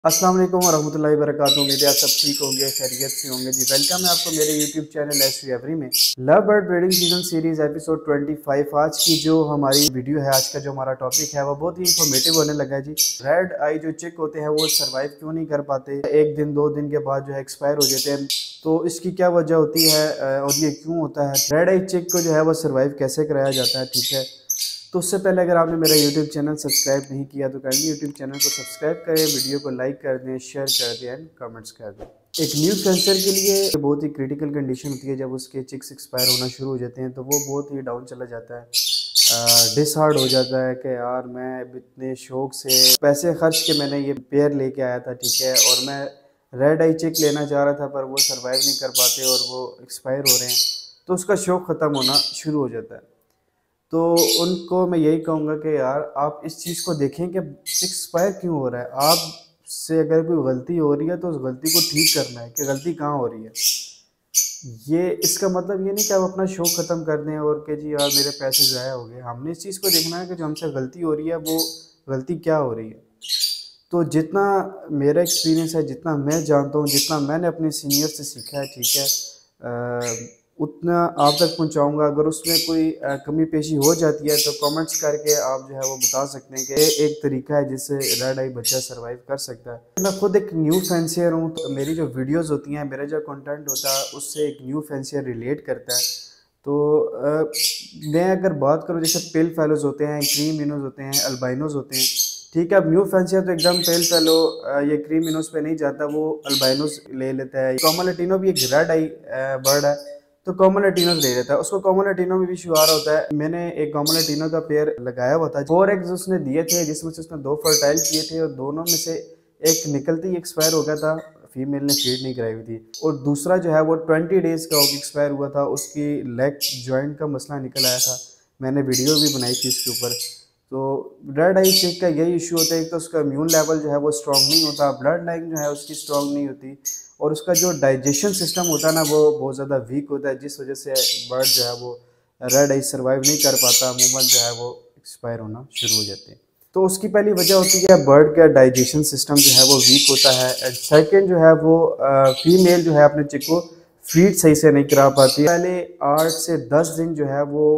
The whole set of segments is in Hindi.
अस्सलाम वालेकुम वरहमतुल्लाहि वबरकातुहू। उम्मीद है आप सब ठीक होंगे, खैरियत से होंगे जी। वेलकम है आपको मेरे यूट्यूब चैनल एसवी एवरी में। Love bird breeding season series episode 25। आज की जो हमारी वीडियो है, आज का जो हमारा टॉपिक है वो बहुत ही इंफॉर्मेटिव होने लगा है जी। रेड आई जो चिक होते हैं वो सर्वाइव क्यों नहीं कर पाते, एक दिन दो दिन के बाद जो है एक्सपायर हो जाते हैं, तो इसकी क्या वजह होती है और ये क्यों होता है। रेड आई चिक को जो है वो सर्वाइव कैसे कराया जाता है, ठीक है। तो उससे पहले अगर आपने मेरा यूट्यूब चैनल सब्सक्राइब नहीं किया तो काइंडली यूट्यूब चैनल को सब्सक्राइब करें, वीडियो को लाइक कर दें, शेयर कर दें एंड कमेंट्स कर दें। एक न्यू कैंसर के लिए बहुत ही क्रिटिकल कंडीशन होती है। जब उसके चिक्स एक्सपायर होना शुरू हो जाते हैं तो वो बहुत ही डाउन चला जाता है, डिसहार्ड हो जाता है कि यार मैं इतने शौक से पैसे खर्च के मैंने ये पेयर लेके आया था, ठीक है, और मैं रेड आई चिक लेना चाह रहा था पर वो सर्वाइव नहीं कर पाते और वो एक्सपायर हो रहे हैं, तो उसका शौक ख़त्म होना शुरू हो जाता है। तो उनको मैं यही कहूँगा कि यार आप इस चीज़ को देखें कि एक्सपायर क्यों हो रहा है। आपसे अगर कोई गलती हो रही है तो उस गलती को ठीक करना है कि गलती कहाँ हो रही है। ये इसका मतलब ये नहीं कि आप अपना शौक ख़त्म कर दें और कि जी यार मेरे पैसे ज़ाया हो गए। हमने इस चीज़ को देखना है कि जो हमसे गलती हो रही है वो गलती क्या हो रही है। तो जितना मेरा एक्सपीरियंस है, जितना मैं जानता हूँ, जितना मैंने अपने सीनियर से सीखा है, ठीक है, उतना आप तक पहुँचाऊँगा। अगर उसमें कोई कमी पेशी हो जाती है तो कमेंट्स करके आप जो है वो बता सकते हैं कि एक तरीका है जिससे रेड आई बच्चा सर्वाइव कर सकता है। मैं खुद एक न्यू फैंसियर हूँ, तो मेरी जो वीडियोज़ होती हैं, मेरा जो कंटेंट होता है उससे एक न्यू फैंसियर रिलेट करता है। तो मैं अगर बात करूँ, जैसे पेल फेलोज होते हैं, क्रीम मिनोज होते हैं, अल्बाइनोज होते हैं, ठीक है। अब न्यू फैंसियर तो एकदम पेल फेलो ये क्रीम मिनोज पे नहीं जाता, वो अल्बाइनोज ले लेता है। कॉमन लैटिनो भी एक रेड आई बर्ड है, तो कॉमन लैटिनोज ले लेता है। उसको कॉमन लैटिनो में भी शुआर होता है। मैंने एक कॉमन लैटिनो का पेयर लगाया हुआ था, 4 एग्स उसने दिए थे, जिसमें से उसने 2 फर्टाइल किए थे और दोनों में से एक निकलते ही एक्सपायर हो गया था, फीमेल ने फीड नहीं कराई हुई थी, और दूसरा जो है वो 20 डेज़ का एक्सपायर हुआ था। उसकी लेग जॉइंट का मसला निकल आया था, मैंने वीडियो भी बनाई थी इसके ऊपर। तो रेड आई चिक का यही इशू होता है, एक तो उसका इम्यून लेवल जो है वो स्ट्रॉन्ग नहीं होता, ब्लड लाइन जो है उसकी स्ट्रॉन्ग नहीं होती, और उसका जो डाइजेशन सिस्टम होता है ना वो बहुत ज़्यादा वीक होता है, जिस वजह से बर्ड जो है वो रेड आई सर्वाइव नहीं कर पाता, अमूमन जो है वो एक्सपायर होना शुरू हो जाते हैं। तो उसकी पहली वजह होती है बर्ड का डाइजेशन सिस्टम जो है वो वीक होता है। एंड सेकेंड जो है वो फीमेल जो है अपने चिक को फीड सही से नहीं करा पाती। पहले 8 से 10 दिन जो है वो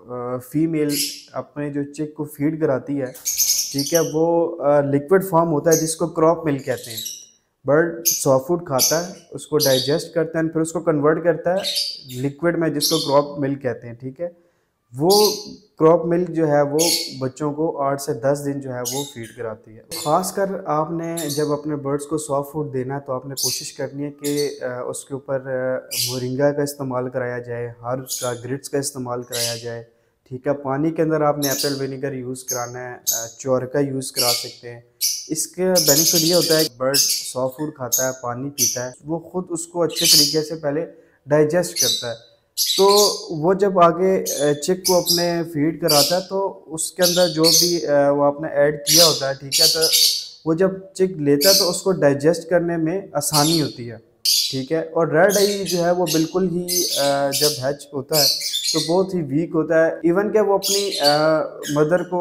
फीमेल अपने जो चिक को फीड कराती है, ठीक है। वो लिक्विड फॉर्म होता है जिसको क्रॉप मिल्क कहते हैं। बर्ड सॉफ्ट फूड खाता है, उसको डाइजेस्ट करता है, फिर उसको कन्वर्ट करता है लिक्विड में, जिसको क्रॉप मिल्क कहते हैं, ठीक है। वो क्रॉप मिल्क जो है वो बच्चों को 8 से 10 दिन जो है वो फीड कराती है। ख़ासकर आपने जब अपने बर्ड्स को सॉफ्ट फूड देना है तो आपने कोशिश करनी है कि उसके ऊपर मोरिंगा का इस्तेमाल कराया जाए, हर्ब्स का, ग्रिट्स का इस्तेमाल कराया जाए, ठीक है। पानी के अंदर आपने एप्पल विनेगर यूज़ कराना है, चोरका यूज़ करा सकते हैं। इसका बेनिफिट ये होता है कि बर्ड सॉफ्ट फूड खाता है, पानी पीता है, वो खुद उसको अच्छे तरीके से पहले डाइजेस्ट करता है। तो वो जब आगे चिक को अपने फीड कराता है तो उसके अंदर जो भी वो आपने ऐड किया होता है, ठीक है, तो वो जब चिक लेता है तो उसको डाइजेस्ट करने में आसानी होती है, ठीक है। और रेड आई जो है वो बिल्कुल ही जब हैच होता है तो बहुत ही वीक होता है। इवन क्या वो अपनी मदर को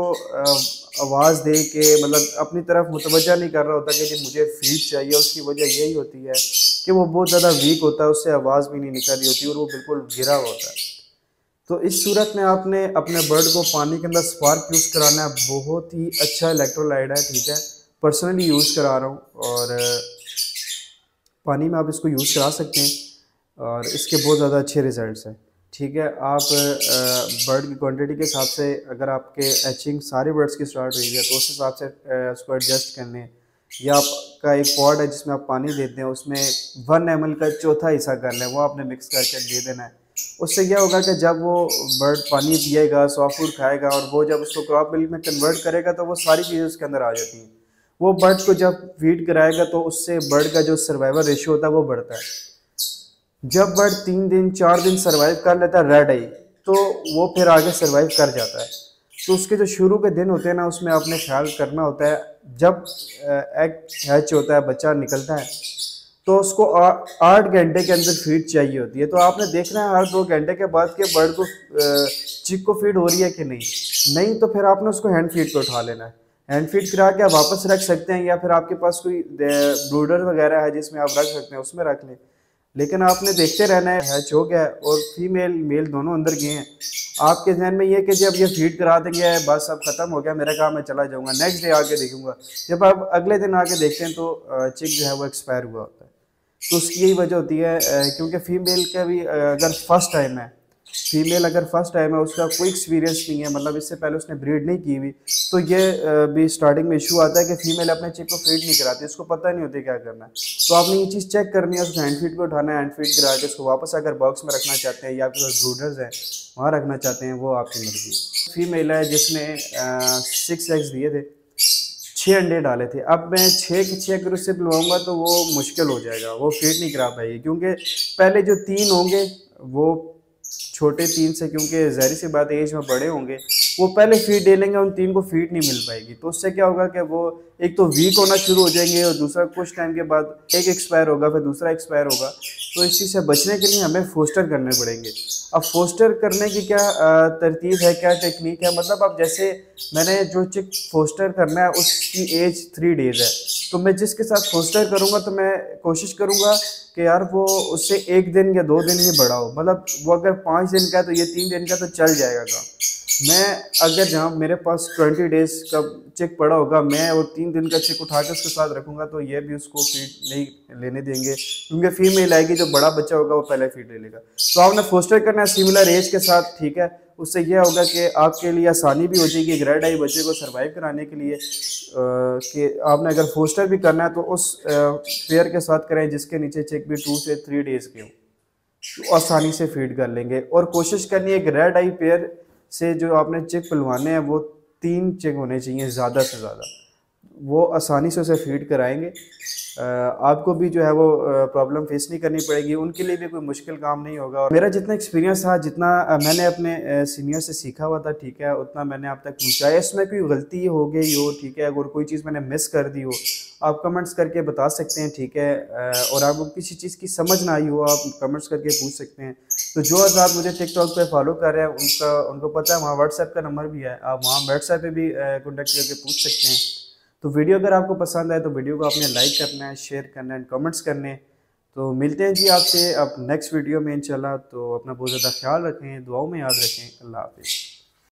आवाज़ दे के, मतलब अपनी तरफ मुतवज्जा नहीं कर रहा होता कि जी मुझे फीड चाहिए। उसकी वजह यही होती है कि वो बहुत ज़्यादा वीक होता है, उससे आवाज़ भी नहीं निकल रही होती और वो बिल्कुल गिरा हुआ होता है। तो इस सूरत में आपने अपने बर्ड को पानी के अंदर स्पार्क यूज़ कराना है। बहुत ही अच्छा इलेक्ट्रोलाइट है, ठीक है, पर्सनली यूज़ करा रहा हूँ, और पानी में आप इसको यूज़ करा सकते हैं और इसके बहुत ज़्यादा अच्छे रिज़ल्ट्स हैं, ठीक है। आप बर्ड की क्वांटिटी के हिसाब से, अगर आपके एचिंग सारे बर्ड्स की स्टार्ट हुई है तो उस हिसाब से उसको एडजस्ट कर लें, या आपका एक पॉट है जिसमें आप पानी देते हैं उसमें 1 ml का चौथा हिस्सा कर लें, वो आपने मिक्स करके दे देना है। उससे क्या होगा कि जब वो बर्ड पानी पिएगा, सॉफ्ट फूड खाएगा, और वो जब उसको क्रॉप मिल्क में कन्वर्ट करेगा तो वो सारी चीज़ें उसके अंदर आ जाती हैं। वो बर्ड को जब फीड कराएगा तो उससे बर्ड का जो सर्वाइवल रेशियो होता है वो बढ़ता है। जब बर्ड 3 दिन 4 दिन सर्वाइव कर लेता है रेड आई, तो वो फिर आगे सर्वाइव कर जाता है। तो उसके जो शुरू के दिन होते हैं ना, उसमें आपने ख्याल करना होता है। जब एग हैच होता है, बच्चा निकलता है, तो उसको 8 घंटे के अंदर फीड चाहिए होती है। तो आपने देखना है हर 2 घंटे के बाद कि बर्ड को चिक को फीड हो रही है कि नहीं। नहीं तो फिर आपने उसको हैंड फीड पे उठा लेना है। हैंड फीड करा के आप वापस रख सकते हैं, या फिर आपके पास कोई ब्रूडर वगैरह है जिसमें आप रख सकते हैं, उसमें रख लें। लेकिन आपने देखते रहना है, हैच हो गया और फीमेल मेल दोनों अंदर गए हैं। आपके जहन में ये कि जब ये फीड करा देंगे बस अब ख़त्म हो गया मेरा काम, मैं चला जाऊँगा, नेक्स्ट डे आके देखूंगा। जब आप अगले दिन आके देखते हैं तो चिक जो है वो एक्सपायर हुआ होता है। तो उसकी यही वजह होती है, क्योंकि फ़ीमेल का भी अगर फर्स्ट टाइम है, फीमेल अगर फर्स्ट टाइम है, उसका कोई एक्सपीरियंस नहीं है, मतलब इससे पहले उसने ब्रीड नहीं की हुई, तो ये भी स्टार्टिंग में इशू आता है कि फीमेल अपने चिक को फीड नहीं कराती, उसको पता नहीं होती क्या करना है। तो आपने ये चीज़ चेक करनी है, उसको हैंड फीड को उठाना है, हैंड फीड करा के उसको वापस अगर बॉक्स में रखना चाहते हैं या आपके पास ब्रूडर्स हैं वहाँ रखना चाहते हैं, वो आपकी मर्जी है। फीमेल है जिसने 6 एग्स दिए थे, 6 अंडे डाले थे। अब मैं 6 के 6 अगर उससे पिलवाऊंगा तो वो मुश्किल हो जाएगा, वो फीड नहीं करा पाएगी, क्योंकि पहले जो 3 होंगे वो छोटे 3 से, क्योंकि ज़ाहिर सी बात एज में बड़े होंगे, वो पहले फीड दे लेंगे, उन 3 को फीड नहीं मिल पाएगी। तो उससे क्या होगा कि वो एक तो वीक होना शुरू हो जाएंगे और दूसरा कुछ टाइम के बाद एक एक्सपायर होगा, फिर दूसरा एक्सपायर होगा। तो इस चीज़ से बचने के लिए हमें फोस्टर करने पड़ेंगे। अब फोस्टर करने की क्या तरतीब है, क्या टेक्निक है, मतलब अब जैसे मैंने जो चिक फोस्टर करना है उसकी एज 3 डेज़ है, तो मैं जिसके साथ फोस्टर करूँगा तो मैं कोशिश करूँगा कि यार वो उससे 1 दिन या 2 दिन ही बड़ा हो। मतलब वो अगर 5 दिन का है तो ये 3 दिन का तो चल जाएगा काम। मैं अगर जहाँ मेरे पास 20 डेज़ का चिक पड़ा होगा, मैं वो 3 दिन का चिक उठा के उसके साथ रखूँगा तो ये भी उसको फीड नहीं लेने देंगे, क्योंकि फीमेल आएगी, जो बड़ा बच्चा होगा वो पहले फीड ले लेगा। तो आपने फोस्टर करना है सिमिलर एज के साथ, ठीक है। उससे यह होगा कि आपके लिए आसानी भी हो जाएगी एक रेड आई बच्चे को सर्वाइव कराने के लिए, कि आपने अगर फोस्टर भी करना है तो उस पेयर के साथ करें जिसके नीचे चिक भी 2 से 3 डेज़ के हो, तो आसानी से फीड कर लेंगे। और कोशिश करनी है एक रेड आई पेयर से जो आपने चिक पिलवाने हैं वो 3 चिक होने चाहिए ज़्यादा से ज़्यादा, वो आसानी से उसे फीड कराएंगे। आपको भी जो है वो प्रॉब्लम फेस नहीं करनी पड़ेगी, उनके लिए भी कोई मुश्किल काम नहीं होगा। और मेरा जितना एक्सपीरियंस था, जितना मैंने अपने सीनियर से सीखा हुआ था, ठीक है, उतना मैंने आप तक पहुँचाया। इसमें कोई गलती हो गई हो, ठीक है, अगर कोई चीज़ मैंने मिस कर दी हो आप कमेंट्स करके बता सकते हैं, ठीक है। और आपको किसी चीज़ की समझ ना आई हो आप कमेंट्स करके पूछ सकते हैं। तो जो आप मुझे टिकटॉक पे फॉलो कर रहे हैं उनको पता है वहाँ व्हाट्सएप का नंबर भी है, आप वहाँ व्हाट्सएप पे भी कॉन्टेक्ट करके पूछ सकते हैं। तो वीडियो अगर आपको पसंद आए तो वीडियो को आपने लाइक करना है, शेयर करना है, कमेंट्स करने। तो मिलते हैं जी आपसे अब नेक्स्ट वीडियो में इंशाल्लाह। तो अपना बहुत ज़्यादा ख्याल रखें, दुआओं में याद रखें। अल्लाह हाफिज़।